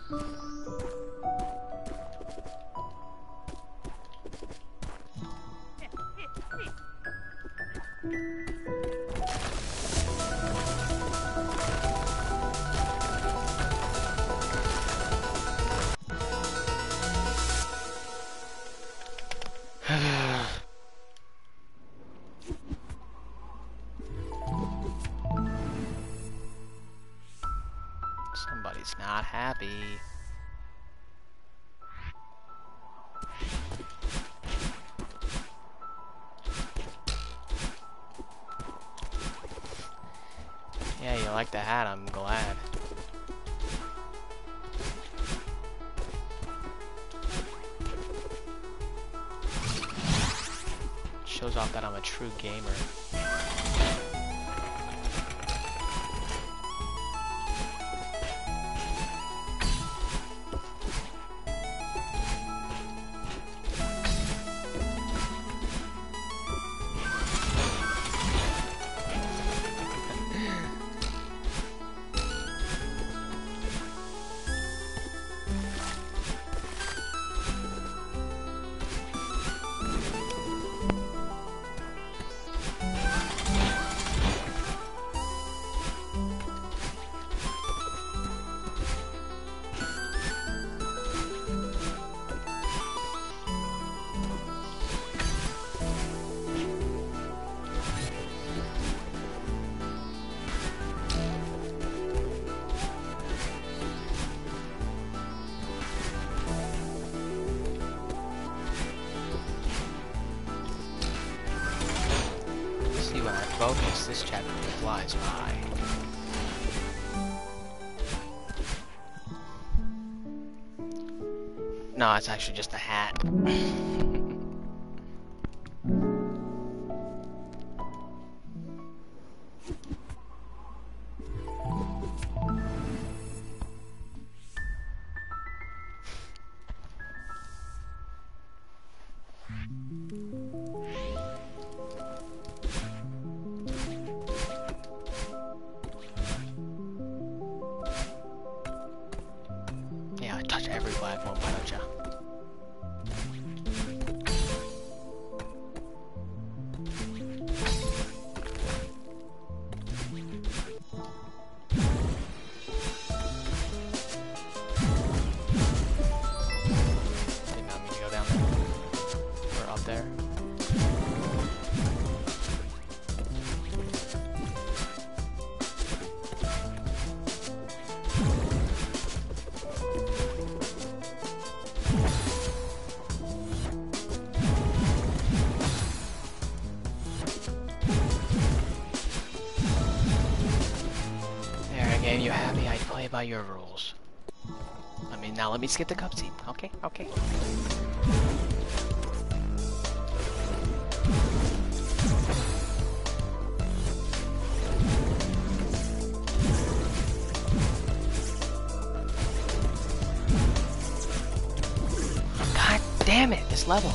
Somebody's not happy. Yeah, you like the hat, I'm glad. Shows off that I'm a true gamer. When I focus, this chapter flies by. No, it's actually just a hat. Touch every black one, why don't ya? Did not mean to go down there. Or up there. Game you happy? I play by your rules. I mean, now let me skip the cutscene. Okay, okay. God damn it, this level.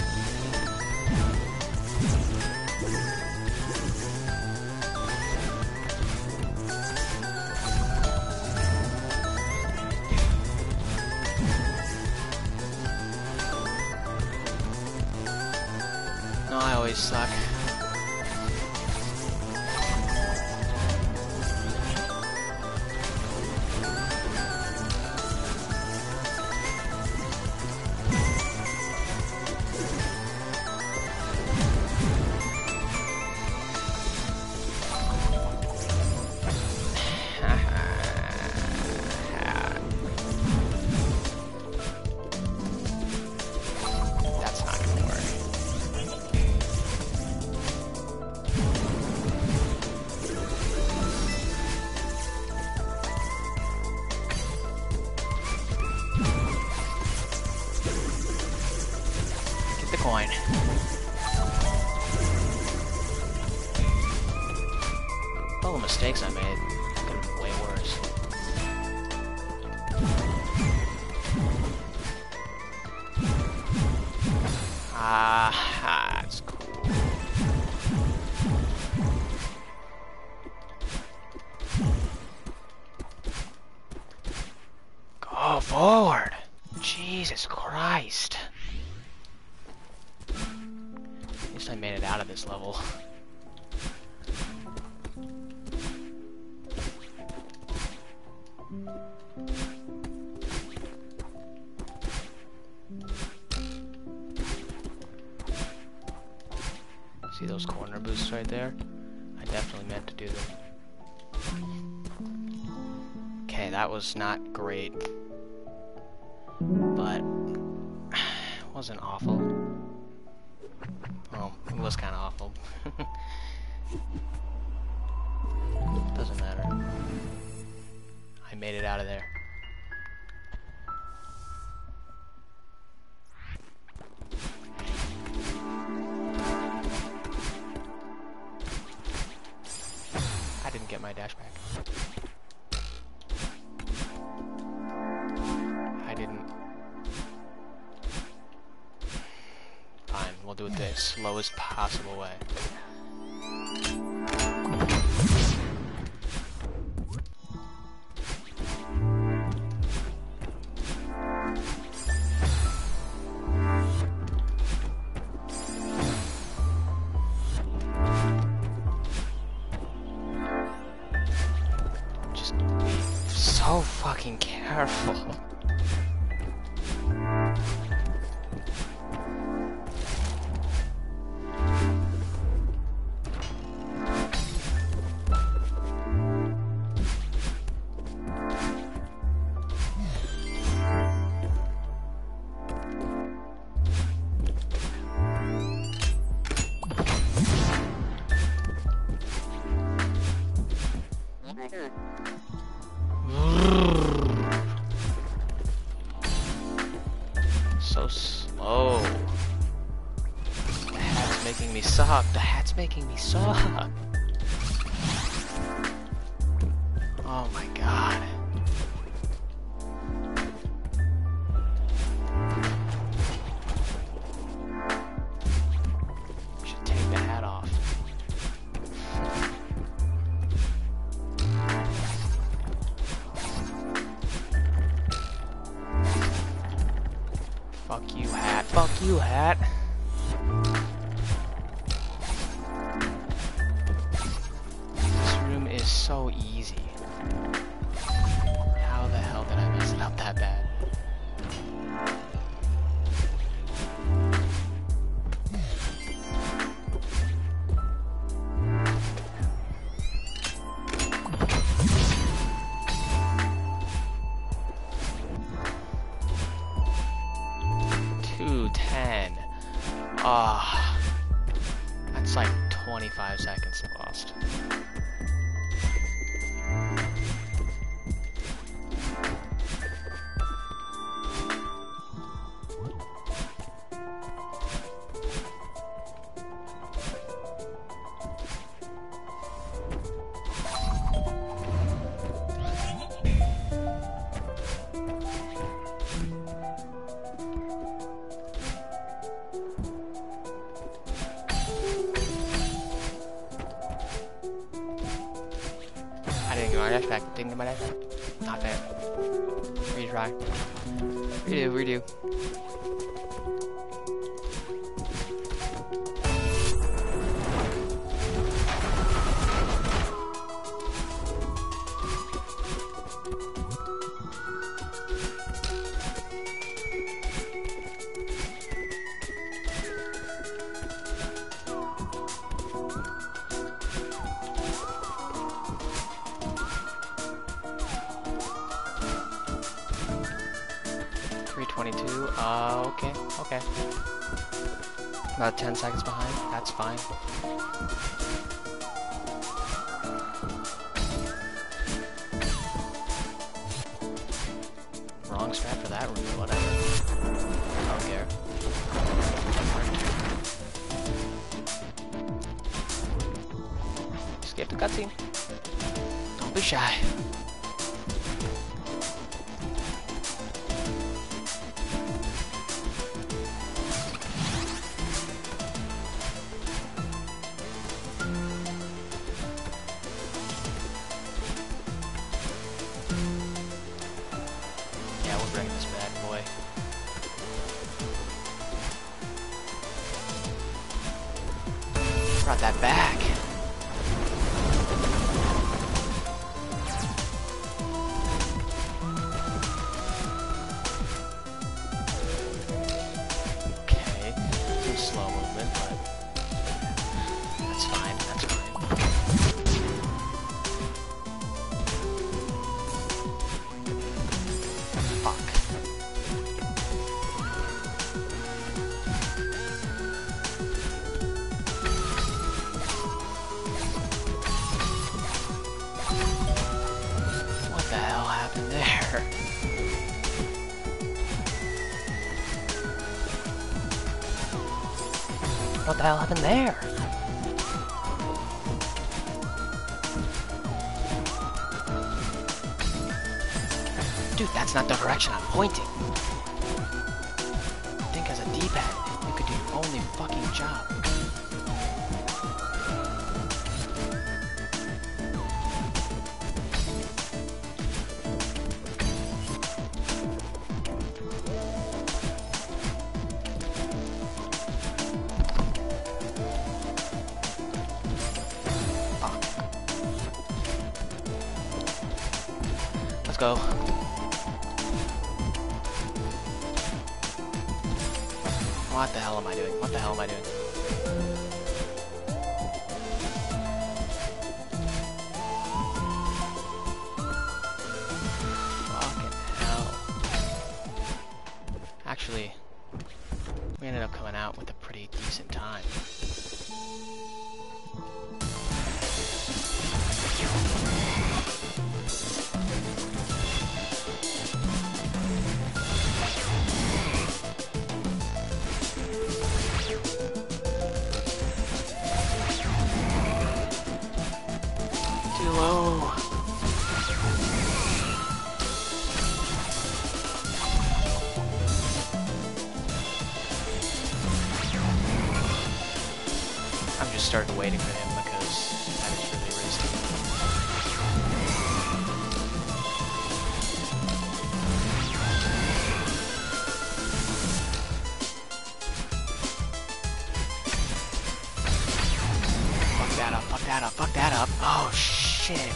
I always suck. The coin. All the mistakes I made could have been way worse. Ah, that's cool. Go! Oh, forward! Jesus Christ. At least I made it out of this level. See those corner boosts right there? I definitely meant to do them. Okay, that was not great. But it wasn't awful. Well, it was kind of awful. Doesn't matter. I made it out of there. I didn't get my dash back. I didn't. Fine, we'll do it the slowest possible way. Just be so fucking careful. So slow. The hat's making me suck. The hat's making me suck. Oh my god. Should take the hat off. Fuck you, hat. Fuck you, hat. This room is so easy. How the hell did I mess it up that bad? Ah, that's like 25 seconds lost. Didn't get my dash back. Not fair. Retry. Redo. Okay. About 10 seconds behind. That's fine. Wrong strat for that room, or whatever. I don't care. Skip the cutscene. Don't be shy. Brought that back. Okay, some slow movement, but that's fine, that's fine. Fuck. What the hell happened there? What the hell happened there? Dude, that's not the direction I'm pointing. I think as a D-pad, you could do your only fucking job. Let's go. What the hell am I doing? What the hell am I doing? Fucking hell. Actually, we ended up coming out with a pretty decent time. Too low. I'm just started waiting for him because that is really risky. Fuck that up, fuck that up, fuck that up. Oh shit.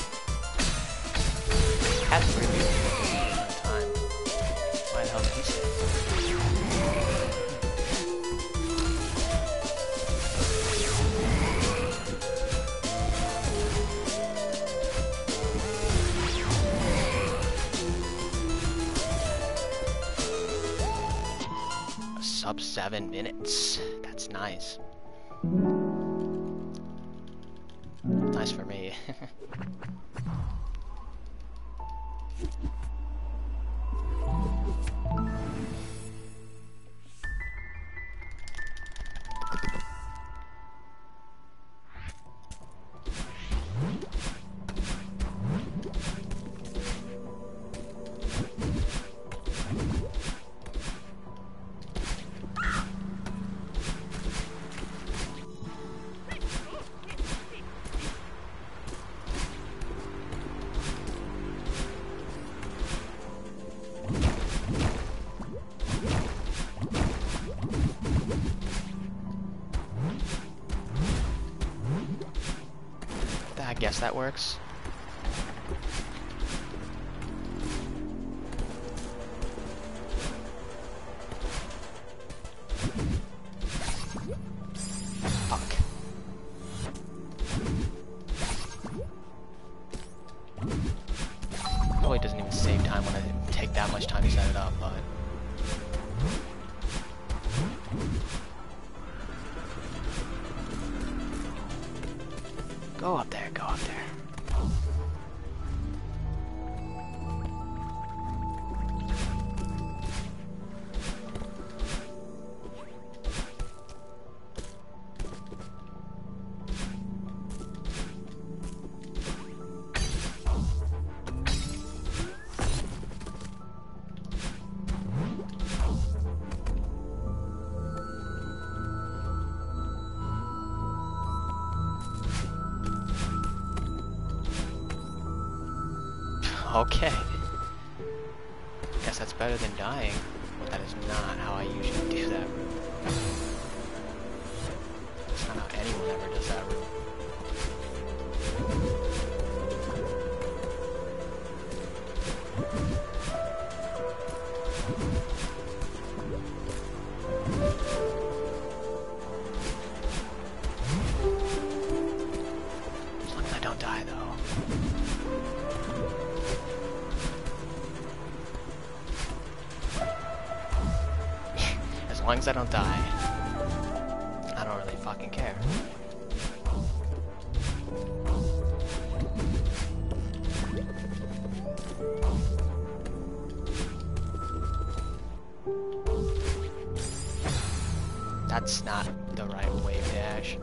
That's pretty good. Time. Why the hell did he say? Sub 7 minutes. That's nice. Nice for me. I guess that works. Fuck. Probably doesn't even save time when I take that much time to set it up, but... Go up there, go up there. Okay. Guess that's better than dying, but that is not how I usually do that. That's not how anyone ever does that room. As long as I don't die, though. As long as I don't die, I don't really fucking care. That's not the right wave dash.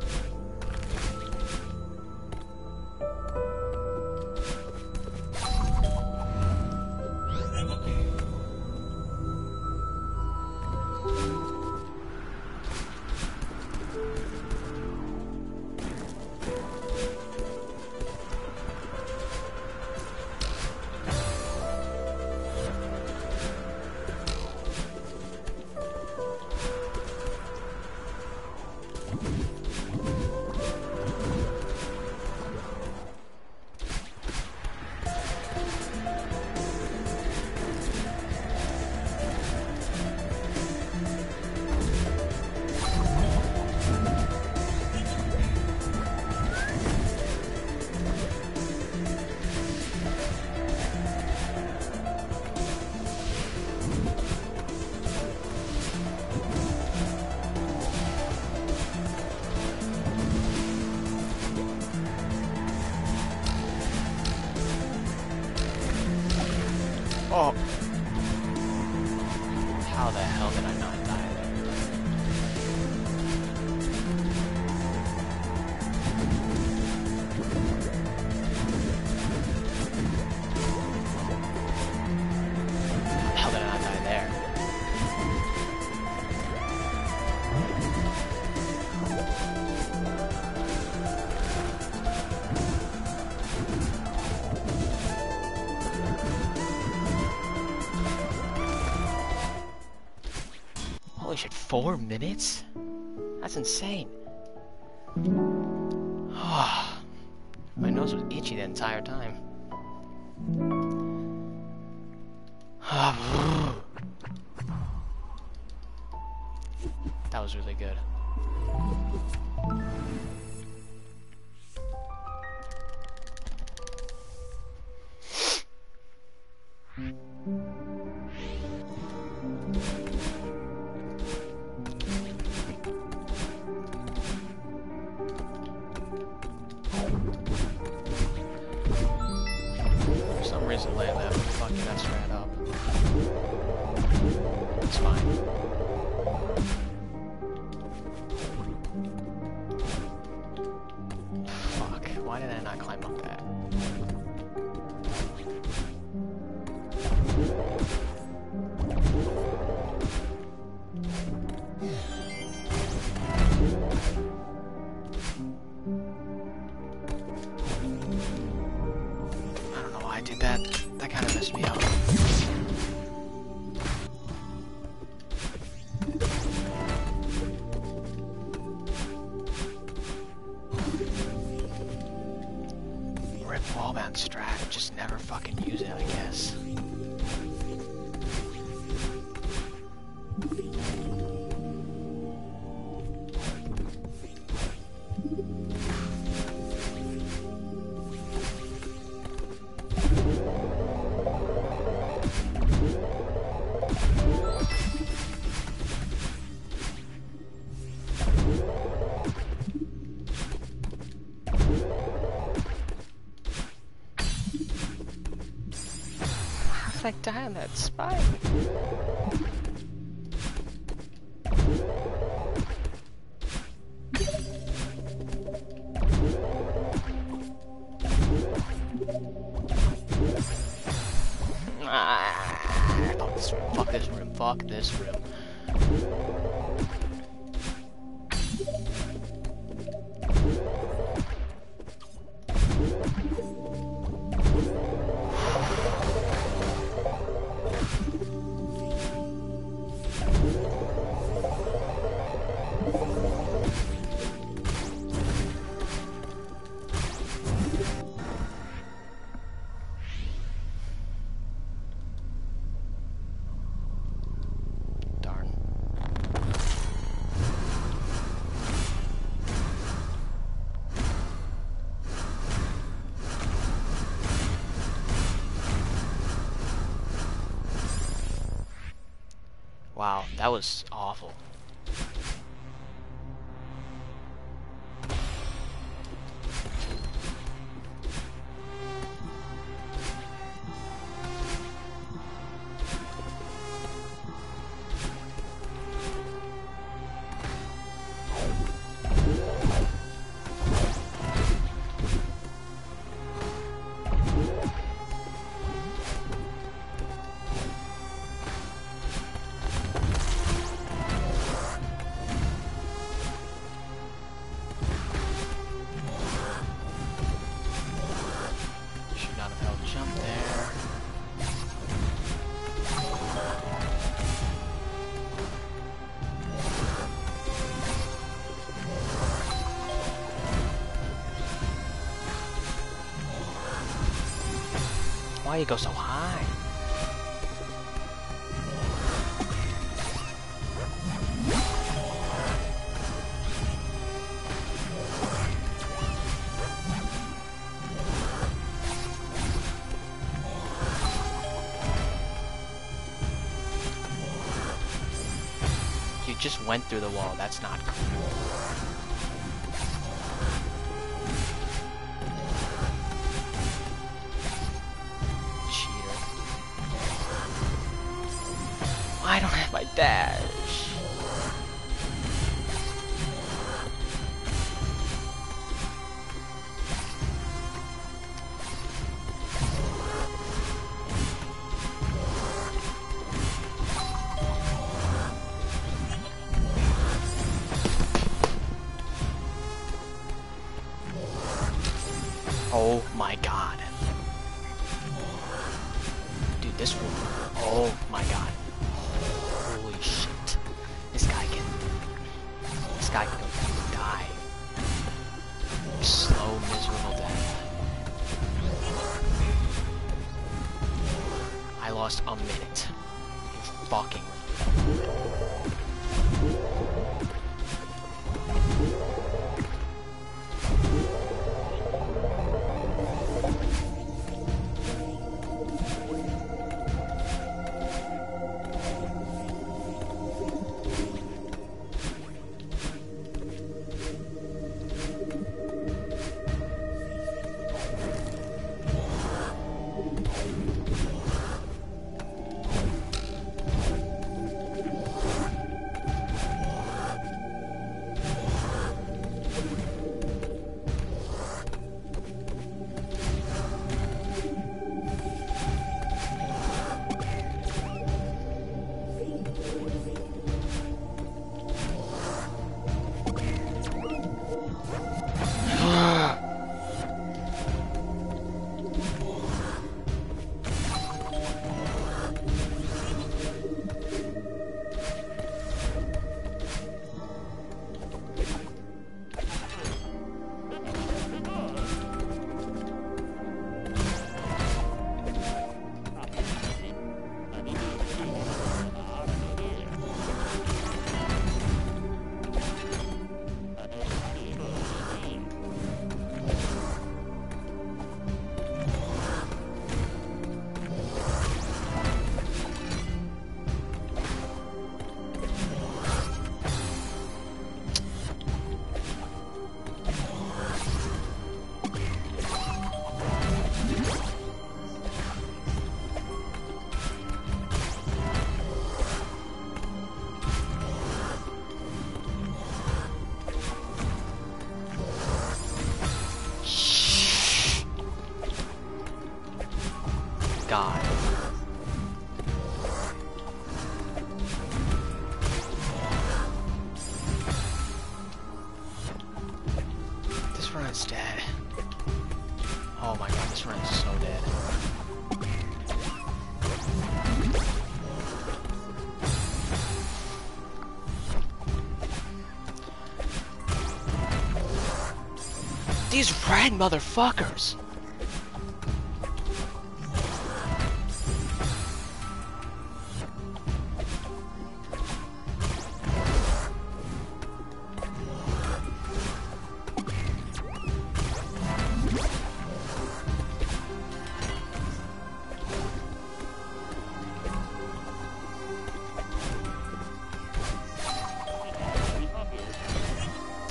Oh! How the hell did I not die there? How did I not die there? Holy shit, 4 minutes? That's insane. My nose was itchy the entire time. That was really good. For some reason, lately I've been fucking that straight up. It's fine. Fuck, why did I not climb up that? I don't know why I did that. That kind of messed me up. Rip wallbound strat, just never fucking use it, I guess. I die on that spike. Fuck this room, fuck this room, fuck this room. Wow, that was awful. Should not have held jump there. Why you go so high? You just went through the wall. That's not cool. Cheater. I don't have my dash. Oh my god. Dude, this one. Oh my god. Holy shit. This guy can go die. Slow, miserable death. I lost a minute. You fucking. God. This run is dead. Oh my god, this run is so dead. These red motherfuckers!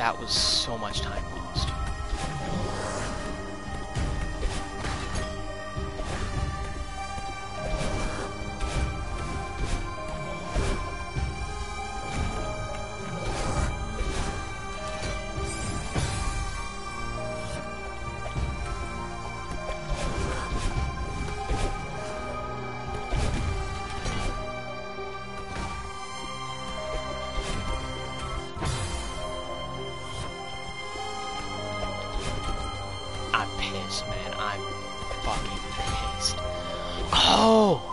That was so much time lost. Man, I'm fucking pissed. Oh!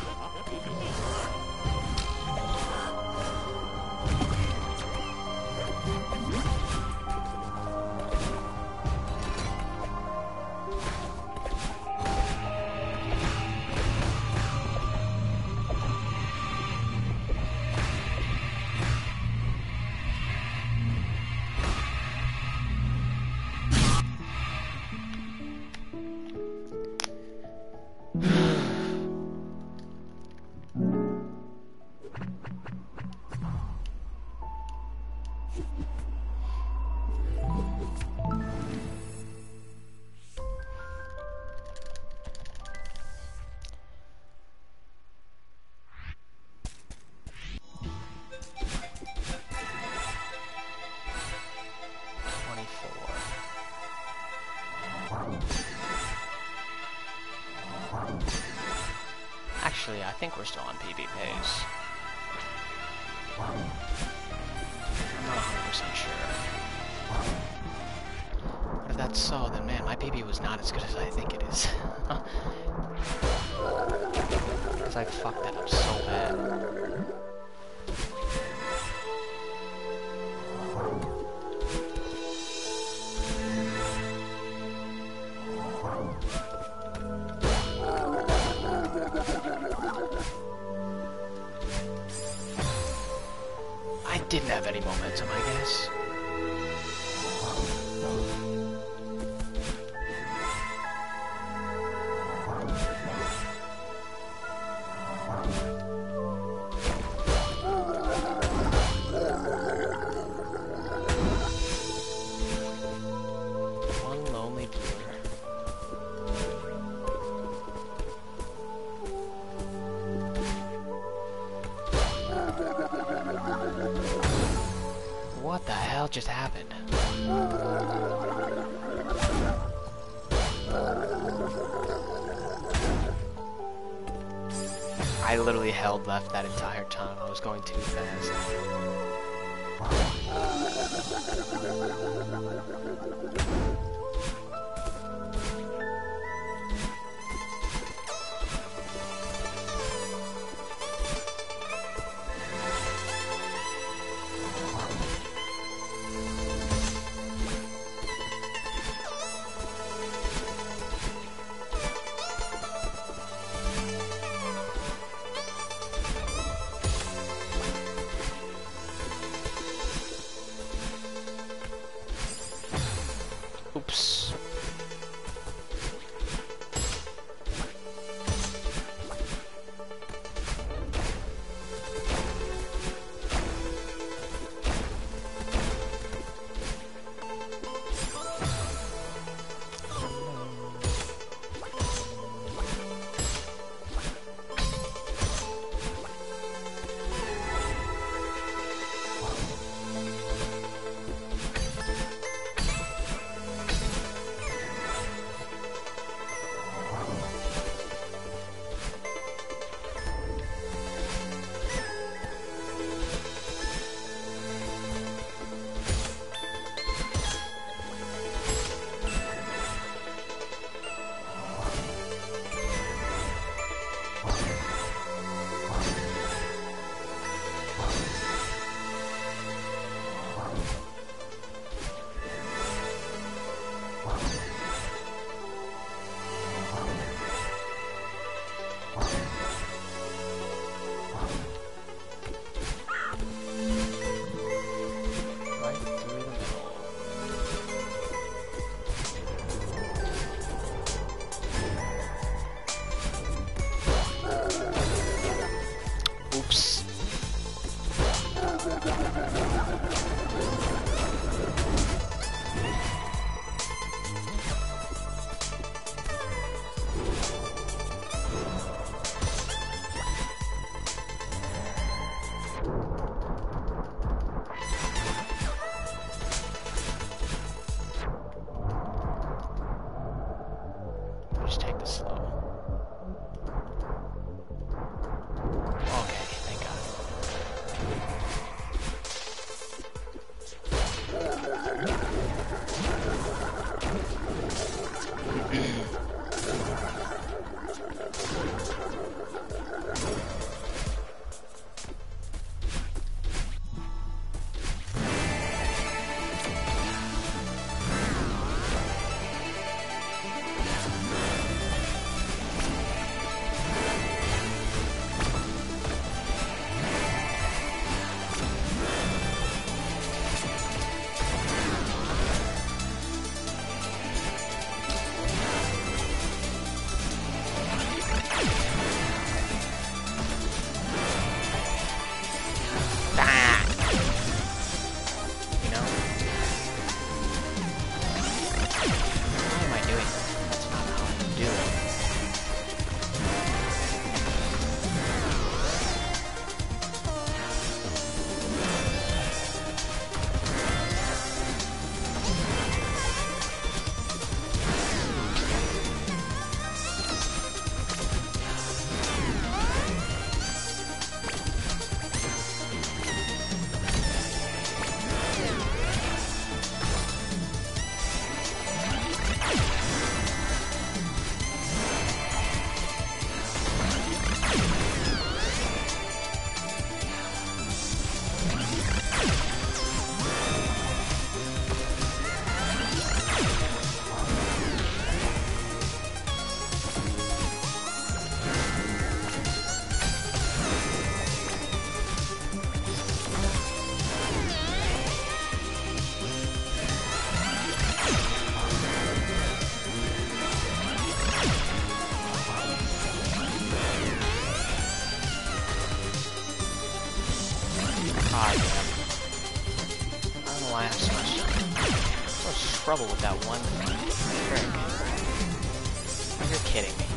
Actually, I think we're still on PB pace. I'm not 100% sure. But if that's so, then man, my PB was not as good as I think it is. Because I fucked that up so bad. Didn't have any momentum, I guess. One lonely dealer. What the hell just happened? I literally held left that entire time. I was going too fast. God, man. I don't know why I have so much trouble with that one trick. Oh, you're kidding me.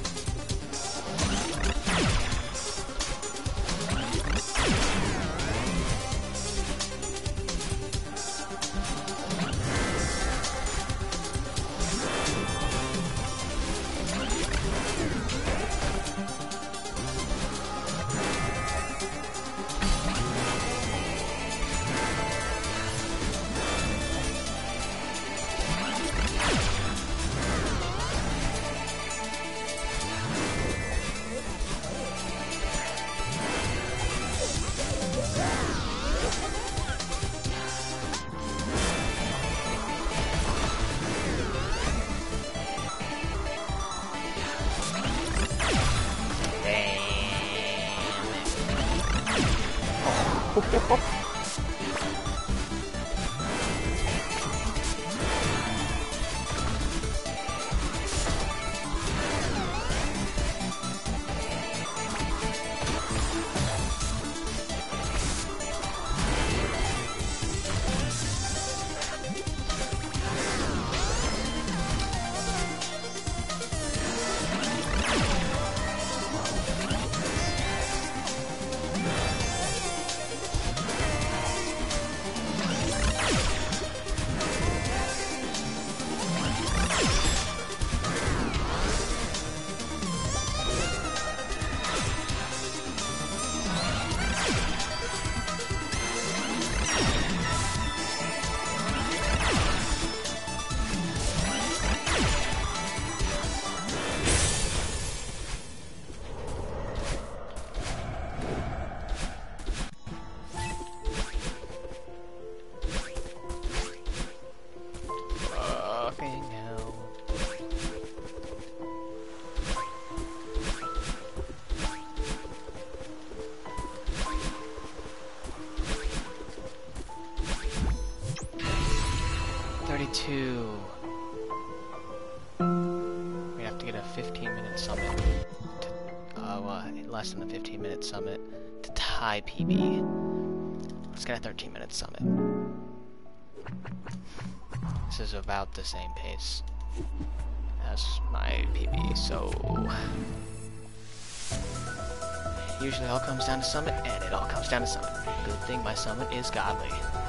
We have to get a 15-minute summit to, less than a 15-minute summit to tie PB. Let's get a 13-minute summit. This is about the same pace as my PB, so usually it all comes down to summit, and it all comes down to summit. Good thing my summit is godly.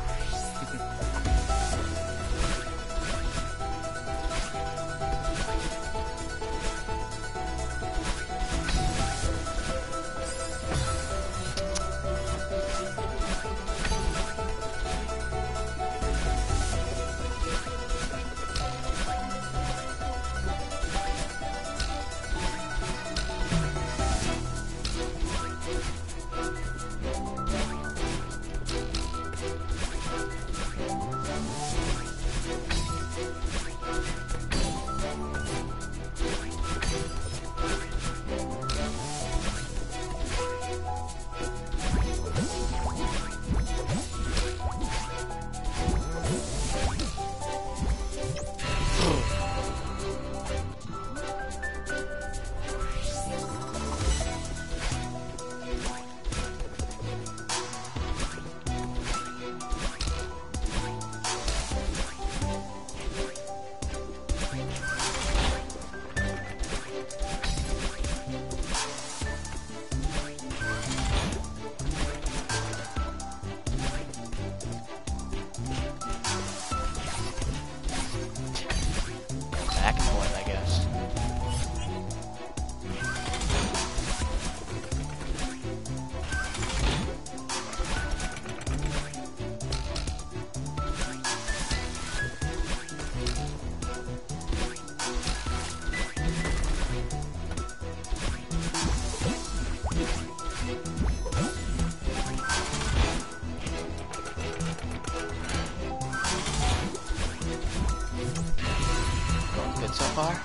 So far.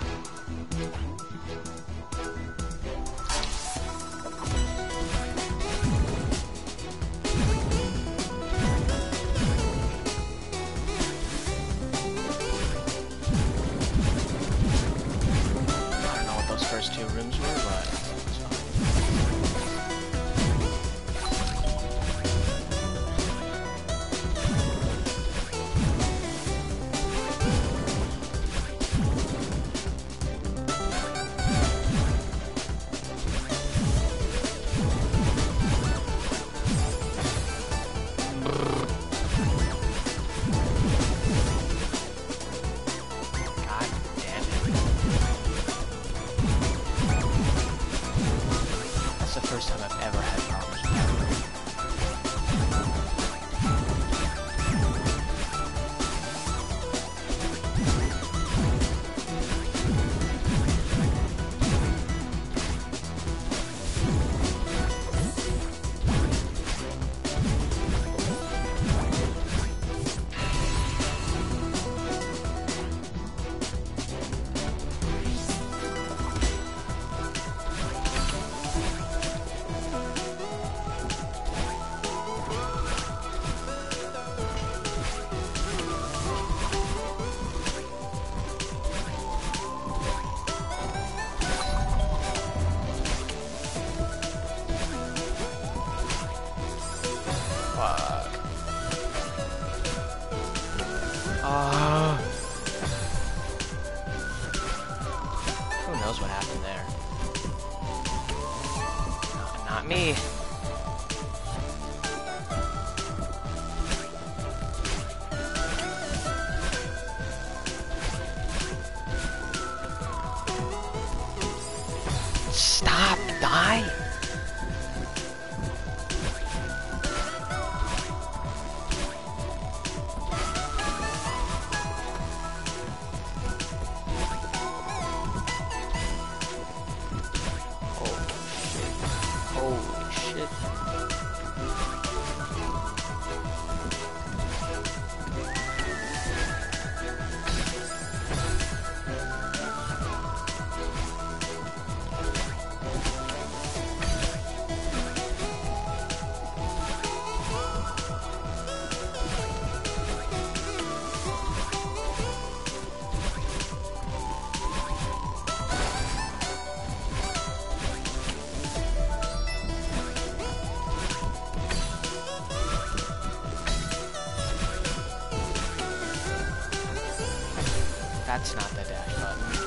I don't know what those first two rooms were, but it's fine. Fuck. Ah. Who knows what happened there? No, not me. Stop! Die! Holy shit. That's not the dash button.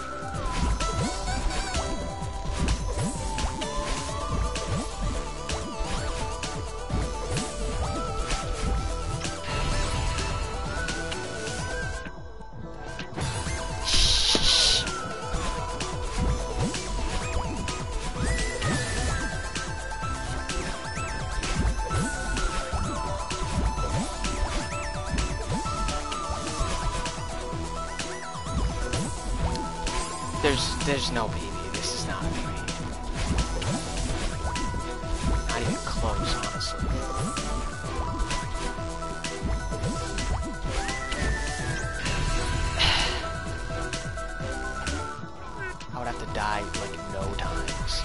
There's no PB. This is not a PB. Not even close, honestly. I would have to die like no times.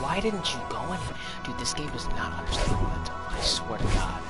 Why didn't you go in? Dude, this game does not understand momentum. I swear to God.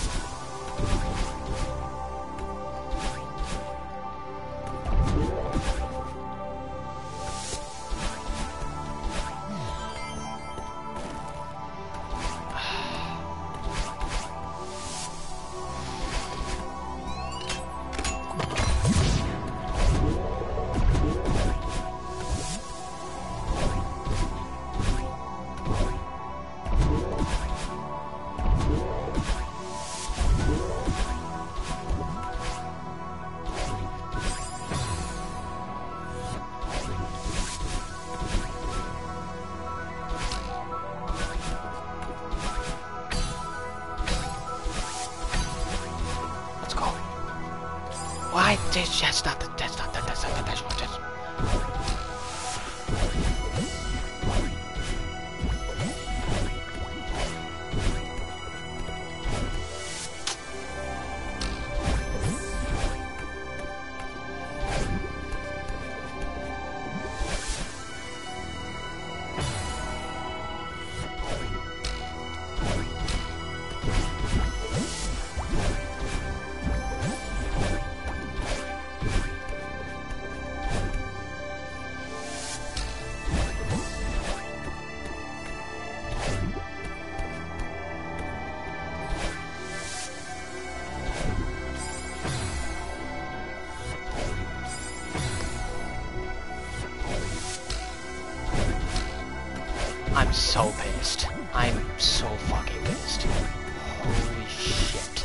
Why? That's not the I'm so pissed. I'm so fucking pissed. Holy shit.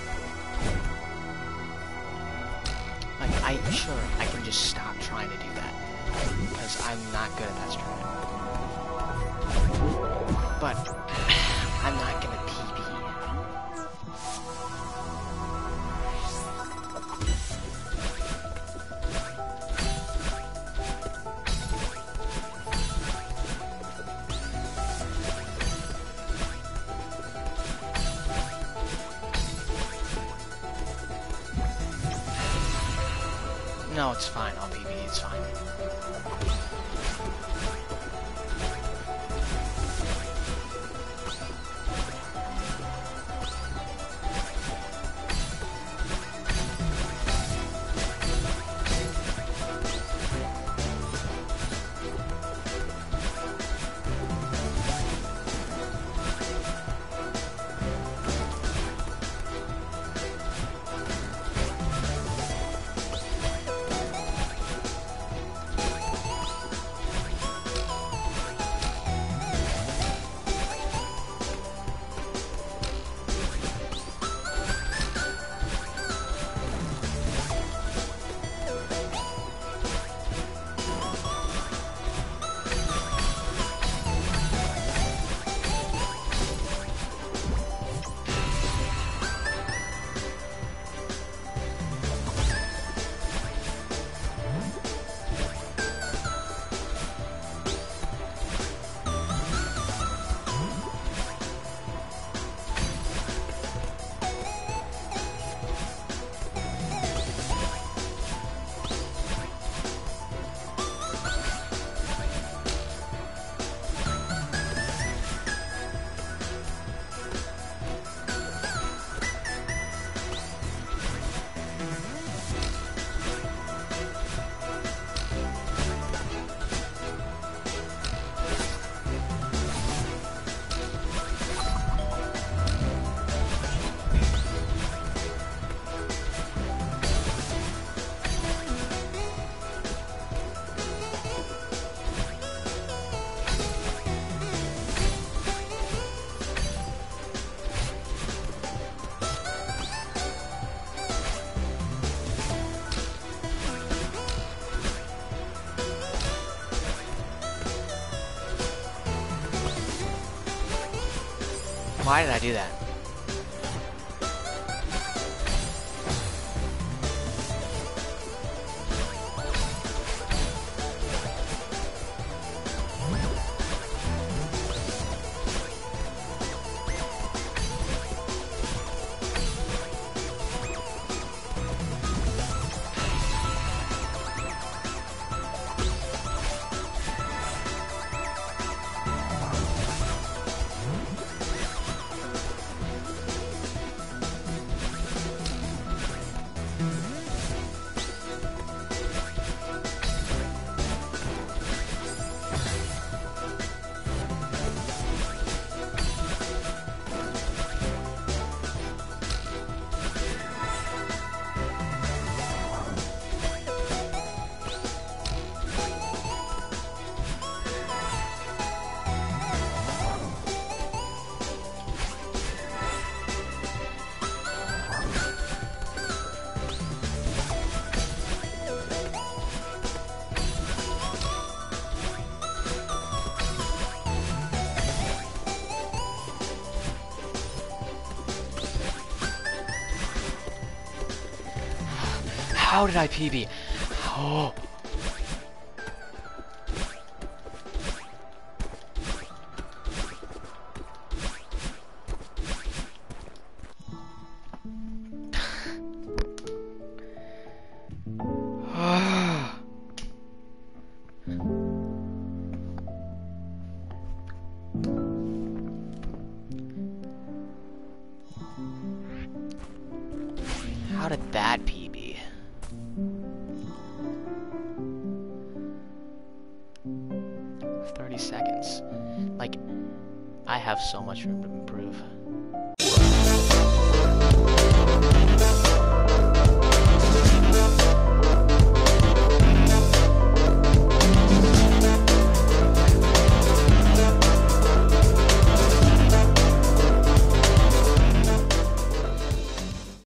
Like, sure, I can just stop trying to do that. Because I'm not good at that strat. But, I'm not gonna PB. No, it's fine. I'll PB. It's fine. Why did I do that? How did I PB? Oh. How did that PB? Seconds. Like, I have so much room to improve.